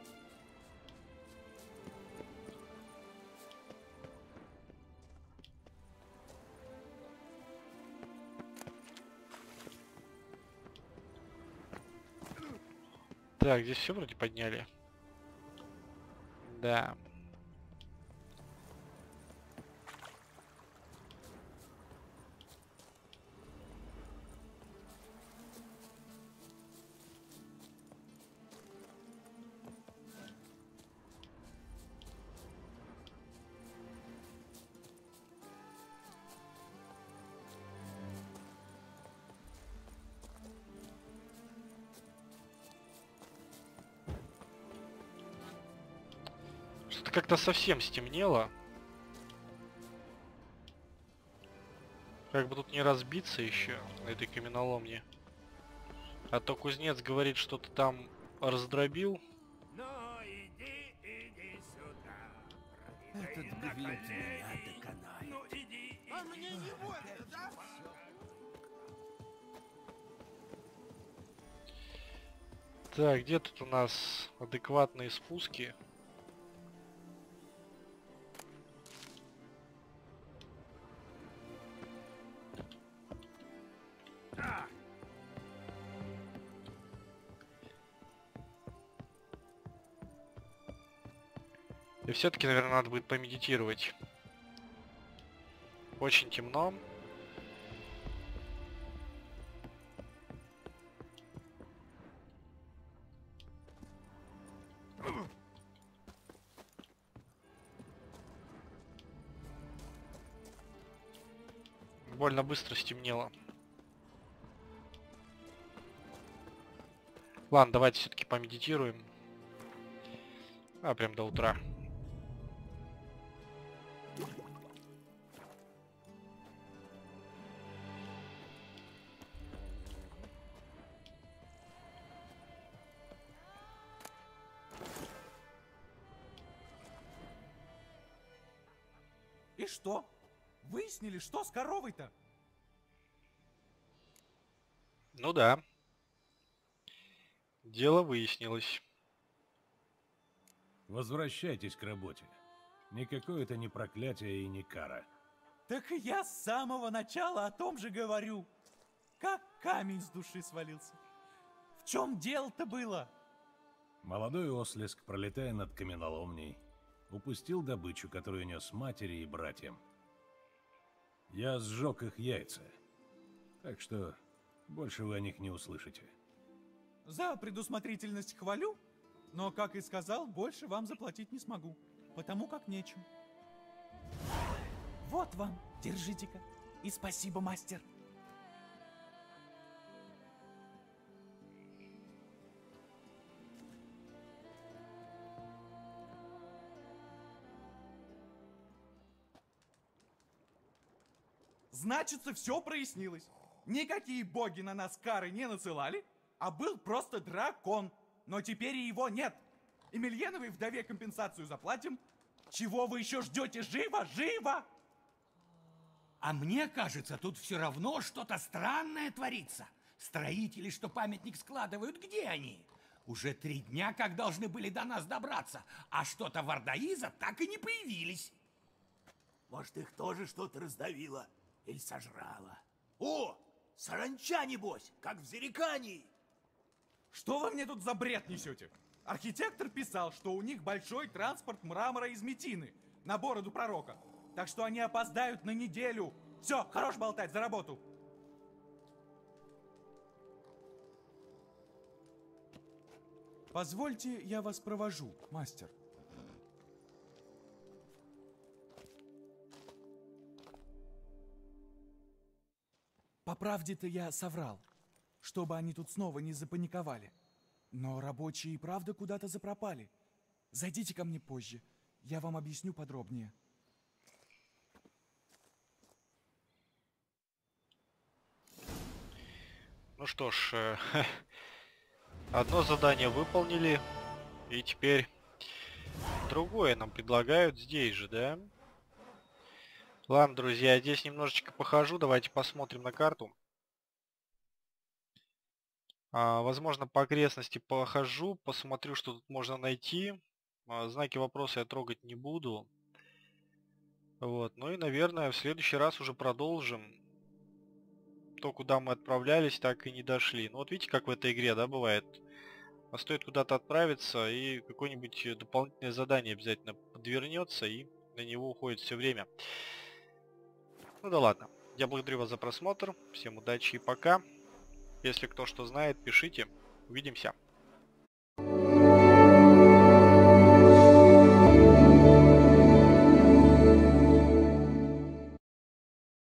Так, здесь все вроде подняли. Да. Что-то как-то совсем стемнело. Как бы тут не разбиться еще на этой каменоломне. А то кузнец говорит, что-то там раздробил. Ну, иди сюда. Этот гвинт меня доконает. Ну, иди. А мне не больно, да? Так, где тут у нас адекватные спуски? И все-таки, наверное, надо будет помедитировать. Очень темно. Больно быстро стемнело. Ладно, давайте все-таки помедитируем. Прям до утра. И что? Выяснили, что с коровой-то? Ну да. Дело выяснилось. Возвращайтесь к работе. Никакое это не проклятие и не кара. Так и я с самого начала о том же говорю. Как камень с души свалился. В чем дело-то было? Молодой ослеск, пролетая над каменоломней, упустил добычу, которую нес матери и братьям. Я сжег их яйца. Так что больше вы о них не услышите. За предусмотрительность хвалю, но, как и сказал, больше вам заплатить не смогу, потому как нечем. Вот вам, держите-ка. И спасибо, мастер. Значится, все прояснилось. Никакие боги на нас кары не насылали, а был просто дракон. Но теперь и его нет. Емельяновой вдове компенсацию заплатим. Чего вы еще ждете? Живо, живо! А мне кажется, тут все равно что-то странное творится. Строители, что памятник складывают, где они? Уже 3 дня, как должны были до нас добраться, а что-то Вардаиза так и не появились. Может, их тоже что-то раздавило или сожрало? О, саранча, небось, как в Зарекании. Что вы мне тут за бред несете? Архитектор писал, что у них большой транспорт мрамора из Метины на бороду пророка. Так что они опоздают на неделю. Все, хорош болтать, за работу. Позвольте, я вас провожу, мастер. По правде-то я соврал, чтобы они тут снова не запаниковали. Но рабочие и правда куда-то запропали. Зайдите ко мне позже, я вам объясню подробнее. Ну что ж, одно задание выполнили, и теперь другое нам предлагают здесь же, да? Ладно, друзья, здесь немножечко похожу, давайте посмотрим на карту. Возможно, по окрестности похожу, посмотрю, что тут можно найти. Знаки вопроса я трогать не буду. Вот, ну и, наверное, в следующий раз уже продолжим. То, куда мы отправлялись, так и не дошли. Ну вот видите, как в этой игре, да, бывает. Стоит куда-то отправиться, и какое-нибудь дополнительное задание обязательно подвернется, и на него уходит все время. Ну да ладно. Я благодарю вас за просмотр. Всем удачи и пока. Если кто что знает, пишите. Увидимся.